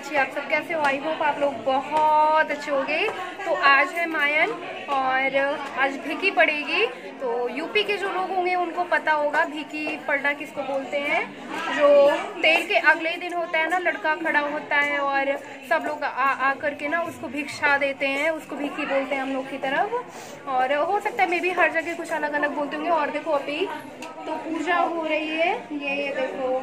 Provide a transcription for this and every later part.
चाची, आप सब कैसे हो? आई होप आप लोग बहुत अच्छे होंगे। तो आज है मायन और आज भिकी पड़ेगी। तो यूपी के जो लोग होंगे उनको पता होगा भिकी पड़ना किसको बोलते हैं। जो तेल के अगले ही दिन होता है ना, लड़का खड़ा होता है और सब लोग आ करके ना उसको भिक्षा देते हैं, उसको भिकी बोलते हैं हम लोग की तरफ। और हो सकता है मे भी हर जगह कुछ अलग अलग बोलते होंगे। और देखो अभी तो पूजा हो रही है, ये देखो।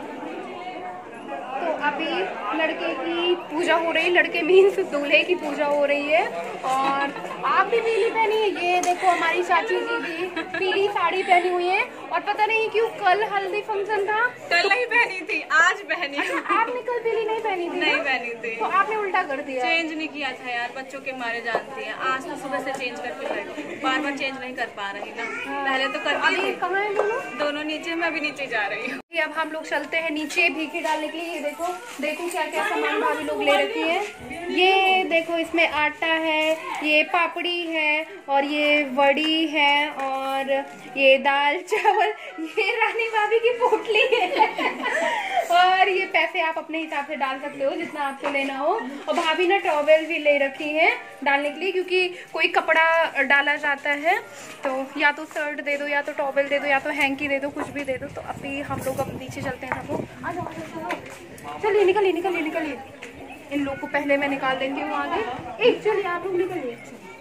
तो अभी लड़के की पूजा हो रही है, लड़के मीन्स दूल्हे की पूजा हो रही है। और आप भी पीली पहनी है, ये देखो हमारी चाची जी भी पीली साड़ी पहनी हुई है। और पता नहीं क्यों कल हल्दी फंक्शन था, कल नहीं पहनी थी, आज पहनी। आपने कल पीली नहीं पहनी थी? नहीं पहनी थी। तो आपने उल्टा कर दिया। चेंज नहीं किया था यार, बच्चों के मारे जानती है। आज तो सुबह से चेंज करके बैठी, बार बार चेंज नहीं कर पा रही ना। पहले तो करती थी। कहाँ है दोनों नीचे, मैं भी नीचे जा रही हूँ। अब हम लोग चलते हैं नीचे भीखे डालने के लिए। ये देखो देखो क्या क्या सामान भाभी लोग ले रखी है। ये देखो इसमें आटा है, ये पापड़ी है और ये वड़ी है और ये दाल चावल, ये रानी भाभी की पोटली है। और ये पैसे आप अपने हिसाब से डाल सकते हो जितना आपको लेना हो। और भाभी ने टॉवेल भी ले रखी है डालने के लिए, क्योंकि कोई कपड़ा डाला जाता है तो या तो शर्ट दे दो या तो टॉवेल दे दो या तो हैंकी दे दो, कुछ भी दे दो। तो अभी हम लोग अब नीचे चलते हैं। सबको आ जाओ, चलिए निकलिए निकलिए निकलिए। इन लोग को पहले मैं निकाल देती हूँ आगे। एक चलिए आप लोग निकलिए।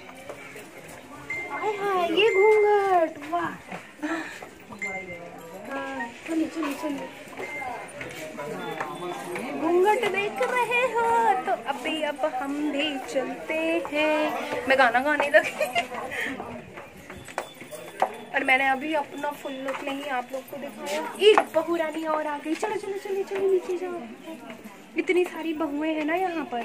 हाँ ये घूंघट, वाह। चलिए चलिए चलिए, घूंघट देख रहे हो तो अभी अब हम भी चलते हैं। मैं गाना गाने लगी। और मैंने अभी अपना फुल लुक नहीं आप लोग को दिखाया। एक बहू रानी और आ गई। चलो चलो चलो चलो नीचे जाओ, इतनी सारी बहुएं हैं ना यहाँ पर।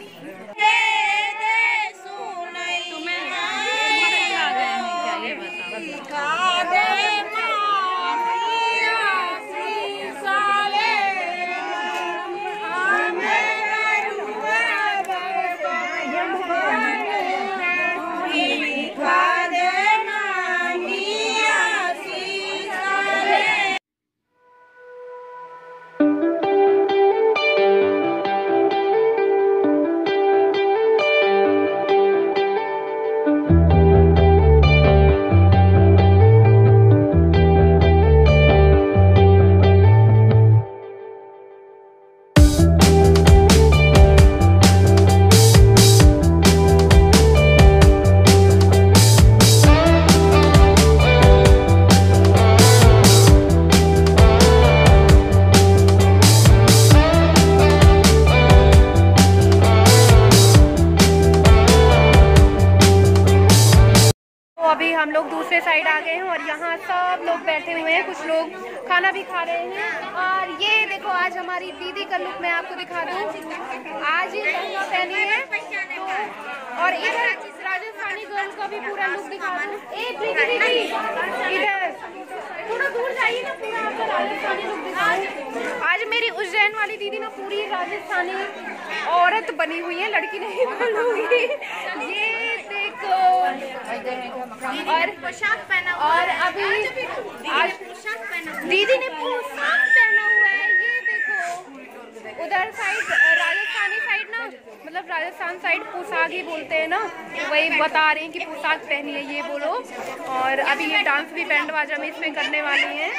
अभी हम लोग दूसरे साइड आ गए हैं और यहाँ सब लोग बैठे हुए हैं, कुछ लोग खाना भी खा रहे हैं। और ये देखो आज हमारी दीदी का लुक मैं आपको दिखा दूँ। आज ये लहंगा पहनी है तो, और इधर राजस्थानी गर्ल का भी पूरा लुक दिखा दूँ। एक दीदी इधर थोड़ा दूर जाइए ना, पूरा आपका राजस्थानी लुक दिखाऊँ। आज मेरी उज्जैन वाली दीदी ना पूरी राजस्थानी औरत बनी हुई है, लड़की नहीं बनूंगी। ये देखो और पोशाक पहना हुआ और अभी आज दीदी ने पोशाक पहना हुआ है। ये देखो उधर साइड राजस्थानी साइड ना, मतलब राजस्थान साइड पोशाक ही बोलते हैं ना, वही बता रहे हैं कि पोशाक पहनी है ये बोलो। और अभी ये डांस भी बैंड बाजा में इसमें करने वाली हैं।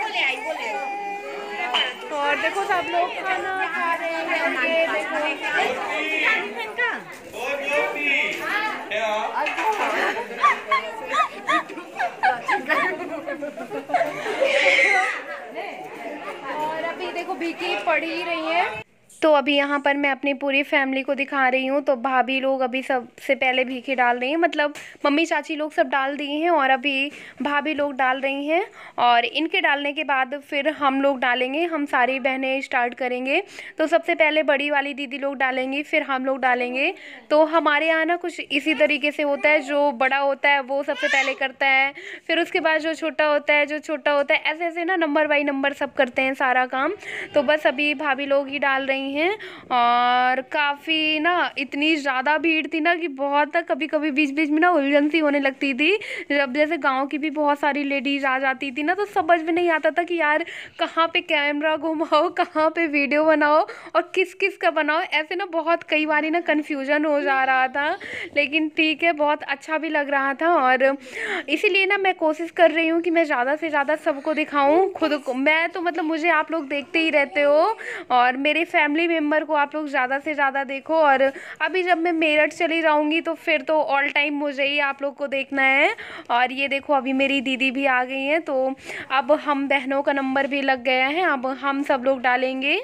और देखो सब लोग खाना खा रहे हैं। ये देखो और अभी देखो भिकी पड़ ही रही है। तो अभी यहाँ पर मैं अपनी पूरी फैमिली को दिखा रही हूँ। तो भाभी लोग अभी सबसे पहले भीखे डाल रही हैं, मतलब मम्मी चाची लोग सब डाल दिए हैं और अभी भाभी लोग डाल रही हैं। और इनके डालने के बाद फिर हम लोग डालेंगे, हम सारी बहनें स्टार्ट करेंगे। तो सबसे पहले बड़ी वाली दीदी लोग डालेंगी, फिर हम लोग डालेंगे। तो हमारे यहाँ ना कुछ इसी तरीके से होता है, जो बड़ा होता है वो सबसे पहले करता है, फिर उसके बाद जो छोटा होता है, जो छोटा होता है, ऐसे ऐसे ना नंबर बाई नंबर सब करते हैं सारा काम। तो बस अभी भाभी लोग ही डाल रही हैं। और काफ़ी ना इतनी ज़्यादा भीड़ थी ना कि बहुत कभी कभी बीच बीच में ना उलझन सी होने लगती थी। जब जैसे गांव की भी बहुत सारी लेडीज आ जाती थी ना, तो समझ में नहीं आता था कि यार कहाँ पे कैमरा घुमाओ, कहाँ पे वीडियो बनाओ और किस किस का बनाओ। ऐसे ना बहुत कई बार ना कन्फ्यूजन हो जा रहा था, लेकिन ठीक है, बहुत अच्छा भी लग रहा था। और इसीलिए ना मैं कोशिश कर रही हूँ कि मैं ज़्यादा से ज़्यादा सबको दिखाऊँ। खुद को मैं तो मतलब मुझे आप लोग देखते ही रहते हो, और मेरे फैमिली मेम्बर को आप लोग ज़्यादा से ज़्यादा देखो। और अभी जब मैं मेरठ चली जाऊँगी तो फिर तो ऑल टाइम मुझे ही आप लोग को देखना है। और ये देखो अभी मेरी दीदी भी आ गई हैं, तो अब हम बहनों का नंबर भी लग गया है, अब हम सब लोग डालेंगे।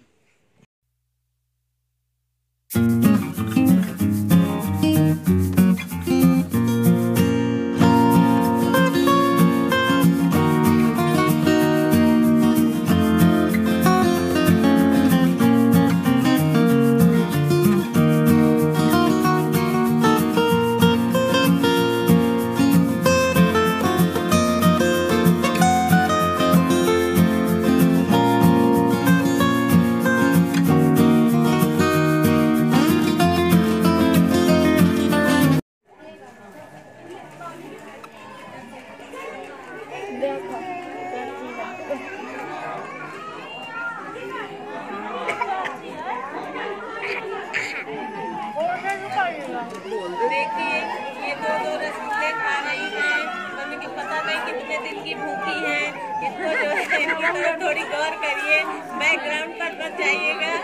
देखिए ये दो रसगुल्ले खा रही हैं, मम्मी की पता नहीं कितने दिन की भूखी हैं। इनको जो है इनकी तरफ थोड़ी गौर करिए, बैकग्राउंड पर मत जाइएगा।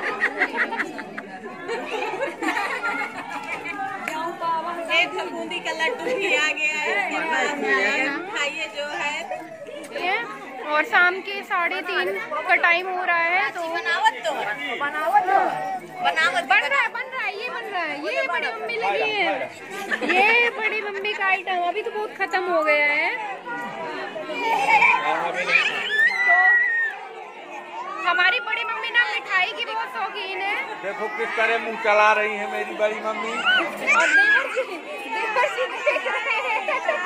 एक बूंदी का लड्डू भी आ गया है, खाइए जो है। और शाम के 3:30 का टाइम हो रहा है, तो बनावट बन रहा है, ये बन रहा है। ये बड़ी मम्मी लगी है, ये बड़ी मम्मी का आइटम अभी तो बहुत खत्म हो गया है। तो हमारी बड़ी मम्मी ना मिठाई की बहुत शौकीन है। देखो किस तरह मुंह चला रही है मेरी बड़ी मम्मी। और देवर जी देख रहे हैं।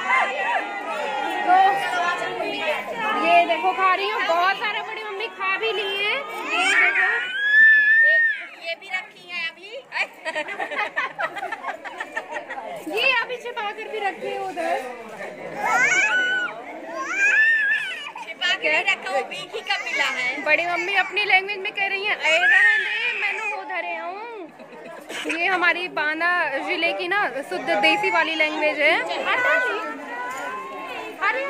तो ये देखो खा रही हूँ, बहुत सारा बड़ी मम्मी खा भी ली है। ये देखो ये भी रखी है अभी। ये अभी छिपा कर भी रखी है उधर। छिपा के रखा, वो बीखी का मिला है। बड़ी मम्मी अपनी लैंग्वेज में कह रही है, अरे रहने मैंने उधर हूँ। ये हमारी बांदा जिले की ना शुद्ध देसी वाली लैंग्वेज है। अरे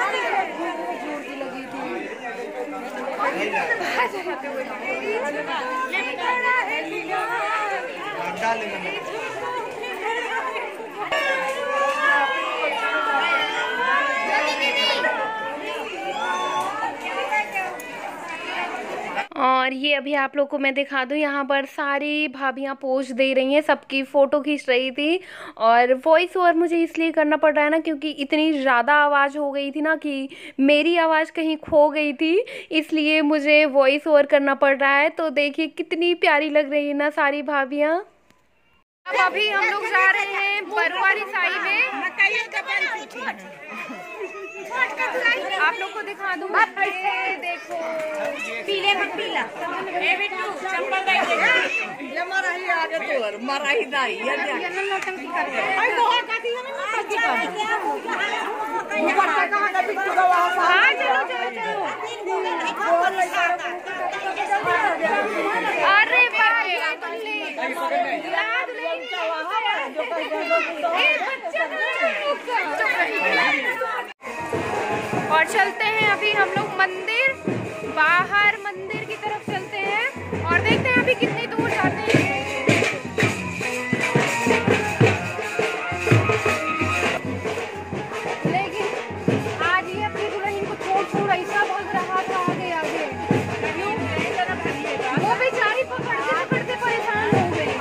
लगी थी। और ये अभी आप लोग को मैं दिखा दूँ, यहाँ पर सारी भाभियाँ पोज दे रही हैं, सबकी फ़ोटो खींच रही थी। और वॉइस ओवर मुझे इसलिए करना पड़ रहा है ना, क्योंकि इतनी ज़्यादा आवाज़ हो गई थी ना कि मेरी आवाज़ कहीं खो गई थी, इसलिए मुझे वॉइस ओवर करना पड़ रहा है। तो देखिए कितनी प्यारी लग रही है ना सारी भाभियाँ। अब अभी हम लोग जा रहे हैं बरुआरी साई में। आप लोग को दिखा दूँ, ये देखो पीले में पीला चप्पल आगे तो मराही दाई हाँ चलो चलो चलो। अरे और चलते हैं अभी हम लोग मंदिर, बाहर मंदिर की तरफ चलते हैं और देखते हैं अभी कितनी दूर जाते हैं। लेकिन आज ये अपनी दुल्हन को छोड़ ऐसा भाग रहा था आगे आगे, वो बेचारी पकड़ते पकड़ते परेशान हो गई।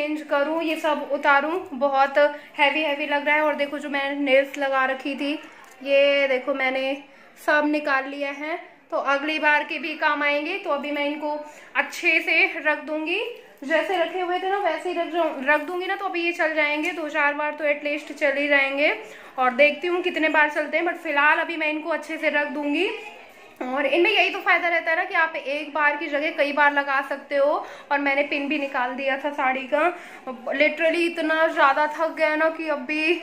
चेंज करूँ, ये सब उतारूँ, बहुत हैवी हैवी लग रहा है। और देखो जो मैंने नेल्स लगा रखी थी, ये देखो मैंने सब निकाल लिया है, तो अगली बार के भी काम आएंगे। तो अभी मैं इनको अच्छे से रख दूंगी, जैसे रखे हुए थे ना वैसे ही रख दूंगी ना, तो अभी ये चल जाएंगे 2-4 बार तो एटलीस्ट चल ही जाएंगे। और देखती हूँ कितने बार चलते हैं, बट फिलहाल अभी मैं इनको अच्छे से रख दूंगी। और इनमें यही तो फायदा रहता है ना कि आप एक बार की जगह कई बार लगा सकते हो। और मैंने पिन भी निकाल दिया था साड़ी का, लिटरली इतना ज्यादा थक गया ना कि अभी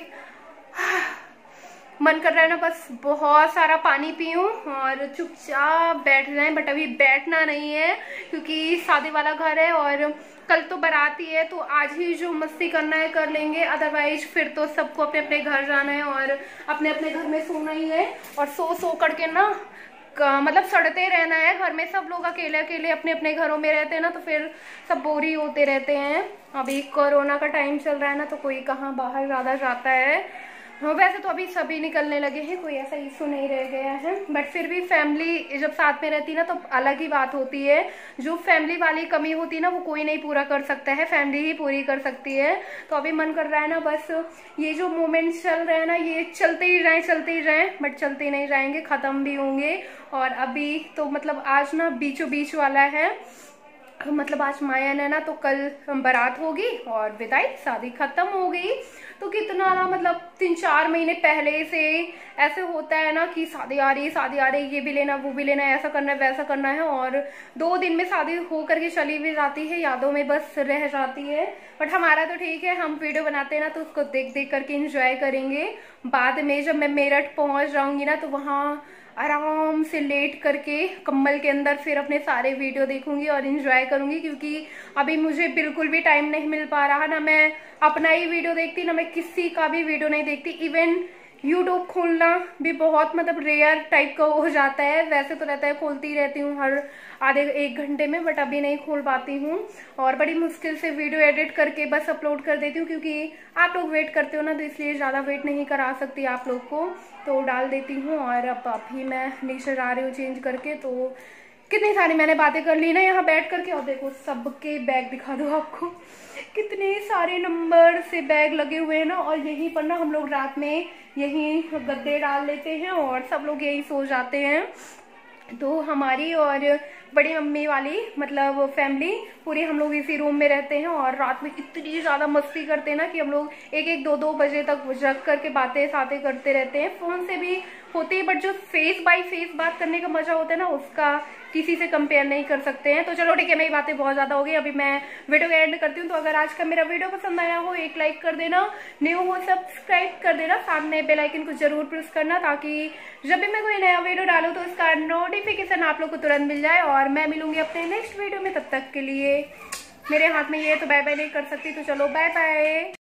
मन कर रहा है ना बस बहुत सारा पानी पीऊं और चुपचाप बैठ जाएं। बट अभी बैठना नहीं है क्योंकि शादी वाला घर है और कल तो बाराती है, तो आज ही जो मस्ती करना है कर लेंगे, अदरवाइज फिर तो सबको अपने अपने घर जाना है और अपने अपने घर में सोना ही है। और सो करके ना मतलब सड़ते रहना है घर में। सब लोग अकेले अकेले अपने अपने घरों में रहते हैं ना, तो फिर सब बोरी होते रहते हैं। अभी कोरोना का टाइम चल रहा है ना, तो कोई कहाँ बाहर ज्यादा जाता है। वैसे तो अभी सभी निकलने लगे हैं, कोई ऐसा इशू नहीं रह गया है। बट फिर भी फैमिली जब साथ में रहती है ना तो अलग ही बात होती है। जो फैमिली वाली कमी होती है ना वो कोई नहीं पूरा कर सकता है, फैमिली ही पूरी कर सकती है। तो अभी मन कर रहा है ना बस ये जो मोमेंट्स चल रहे हैं ना ये चलते ही जाएं, बट चलते नहीं जाएंगे, खत्म भी होंगे। और अभी तो मतलब आज ना बीचों बीच वाला है, मतलब आज माया ने ना, तो कल बारात होगी और विदाई, शादी खत्म हो गई। तो कितना ना मतलब 3-4 महीने पहले से ऐसे होता है ना कि शादी आ रही, ये भी लेना वो भी लेना, ऐसा करना है वैसा करना है। और 2 दिन में शादी हो करके चली भी जाती है, यादों में बस रह जाती है। बट हमारा तो ठीक है, हम वीडियो बनाते हैं ना तो उसको देख देख करके इंजॉय करेंगे। बाद में जब मैं मेरठ पहुंच जाऊंगी ना तो वहाँ आराम से लेट करके कम्बल के अंदर फिर अपने सारे वीडियो देखूंगी और एंजॉय करूंगी। क्योंकि अभी मुझे बिल्कुल भी टाइम नहीं मिल पा रहा, ना मैं अपना ही वीडियो देखती, ना मैं किसी का भी वीडियो नहीं देखती। इवन यूट्यूब खोलना भी बहुत मतलब रेयर टाइप का हो जाता है। वैसे तो रहता है खोलती रहती हूँ हर आधे 1 घंटे में, बट अभी नहीं खोल पाती हूँ। और बड़ी मुश्किल से वीडियो एडिट करके बस अपलोड कर देती हूँ, क्योंकि आप लोग वेट करते हो ना, तो इसलिए ज़्यादा वेट नहीं करा सकती आप लोग को, तो डाल देती हूँ। और अब अभी मैं नीचे जा रही हूँ चेंज करके। तो कितनी सारी मैंने बातें कर ली ना यहाँ बैठ करके। और देखो सबके बैग दिखा दो आपको, कितने सारे नंबर से बैग लगे हुए हैं ना। और यहीं पर ना हम लोग रात में यहीं गद्दे डाल लेते हैं और सब लोग यहीं सो जाते हैं। तो हमारी और बड़ी मम्मी वाली मतलब फैमिली पूरी हम लोग इसी रूम में रहते हैं। और रात में इतनी ज्यादा मस्ती करते हैं ना कि हम लोग 1-1, 2-2 बजे तक जग करके बातें सातें करते रहते हैं। फोन से भी होती है, बट जो फेस बाय फेस बात करने का मजा होता है ना उसका किसी से कंपेयर नहीं कर सकते हैं। तो चलो ठीक है, मेरी बातें बहुत ज्यादा हो गई, अभी मैं वीडियो का एंड करती हूँ। तो अगर आज का मेरा वीडियो पसंद आया हो, एक लाइक कर देना, न्यू हो सब्सक्राइब कर देना, सामने बेल आइकन को जरूर प्रेस करना, ताकि जब भी मैं कोई नया वीडियो डालूं तो इसका नोटिफिकेशन आप लोग को तुरंत मिल जाए। और मैं मिलूंगी अपने नेक्स्ट वीडियो में, तब तक के लिए मेरे हाथ में ये तो बाय बाय नहीं कर सकती, तो चलो बाय बाय।